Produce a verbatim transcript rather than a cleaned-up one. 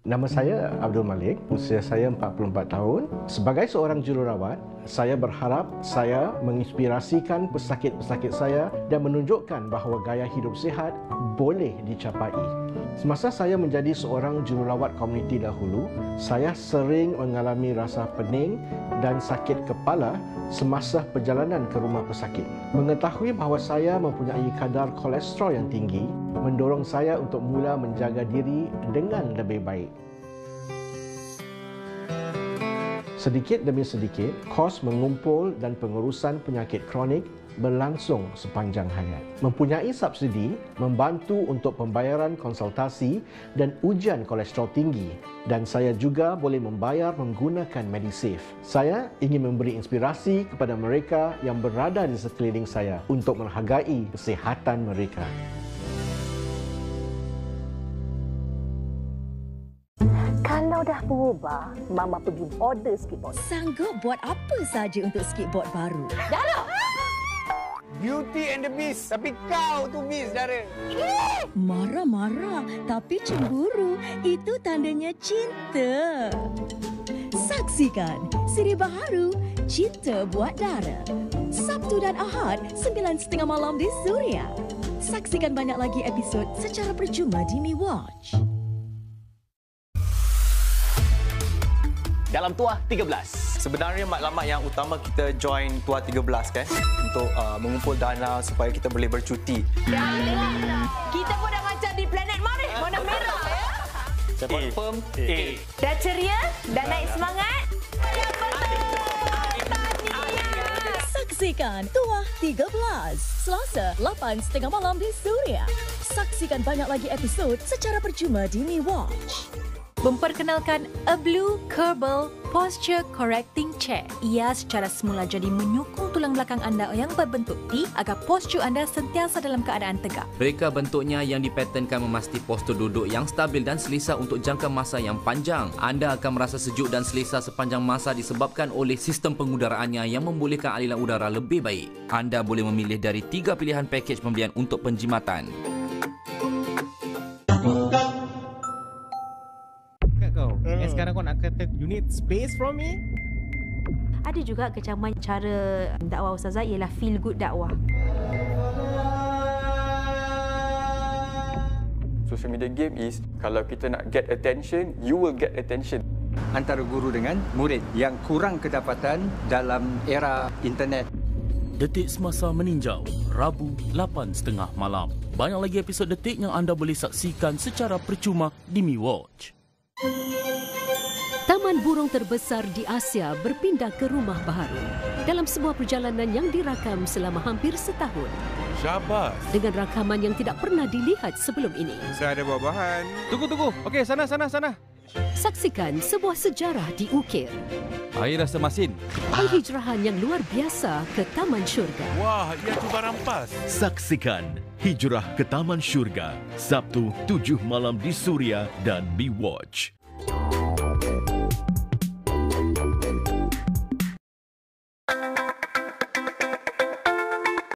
Nama saya Abdul Malik, usia saya empat puluh empat tahun. Sebagai seorang jururawat, saya berharap saya menginspirasikan pesakit-pesakit saya dan menunjukkan bahawa gaya hidup sihat boleh dicapai. Semasa saya menjadi seorang jururawat komuniti dahulu, saya sering mengalami rasa pening dan sakit kepala semasa perjalanan ke rumah pesakit. Mengetahui bahawa saya mempunyai kadar kolesterol yang tinggi mendorong saya untuk mula menjaga diri dengan lebih baik. Sedikit demi sedikit, kos mengumpul dan pengurusan penyakit kronik berlangsung sepanjang hayat. Mempunyai subsidi membantu untuk pembayaran konsultasi dan ujian kolesterol tinggi, dan saya juga boleh membayar menggunakan Medisave. Saya ingin memberi inspirasi kepada mereka yang berada di sekeliling saya untuk menghargai kesihatan mereka. Kalau dah berubah, Mama pergi order skateboard. Sanggup buat apa saja untuk skateboard baru? Dara! Beauty and the Beast. Tapi kau tu Beast, Dara. Marah-marah tapi cemburu. Itu tandanya cinta. Saksikan siri baharu Cinta Buat Dara. Sabtu dan Ahad, sembilan tiga puluh malam di Suria. Saksikan banyak lagi episod secara percuma di Mi Watch. Dalam Tuah tiga belas. Sebenarnya matlamat yang utama kita join Tuah tiga belas kan untuk uh, mengumpul dana supaya kita boleh bercuti. Kita pun dah macam di planet mana? Mana merah ya? Saya confirm A. Dah ceria? Dah naik semangat? Yang betul! Tahniah! Saksikan Tuah tiga belas. Selasa, lapan tiga puluh malam di Suria. Saksikan banyak lagi episod secara percuma di Mi Watch. Memperkenalkan A Blue Kerbal Posture Correcting Chair. Ia secara semula jadi menyokong tulang belakang anda yang berbentuk T agar postur anda sentiasa dalam keadaan tegak. Reka bentuknya yang dipatenkan memastikan postur duduk yang stabil dan selesa untuk jangka masa yang panjang. Anda akan merasa sejuk dan selesa sepanjang masa disebabkan oleh sistem pengudaraannya yang membolehkan aliran udara lebih baik. Anda boleh memilih dari tiga pilihan pakej pembelian untuk penjimatan. Kau. Hmm. Eh, sekarang kau nak kata you need space from me? Ada juga kecaman cara dakwah Ustazah ialah feel good dakwah. Social media game is kalau kita nak get attention, you will get attention. Antara guru dengan murid yang kurang kedapatan dalam era internet. Detik Semasa Meninjau, Rabu lapan tiga puluh malam. Banyak lagi episod Detik yang anda boleh saksikan secara percuma di Mi Watch. Taman burung terbesar di Asia berpindah ke rumah baharu dalam sebuah perjalanan yang dirakam selama hampir setahun. Syabas. Dengan rakaman yang tidak pernah dilihat sebelum ini. Saya ada buah-buahan. Tunggu, tunggu. Okey, sana, sana, sana. Saksikan sebuah sejarah diukir. Air rasa masin. Penghijrahan yang luar biasa ke Taman Syurga. Wah, ia cuba rampas. Saksikan Hijrah ke Taman Syurga, Sabtu tujuh malam di Suria dan Mi Watch.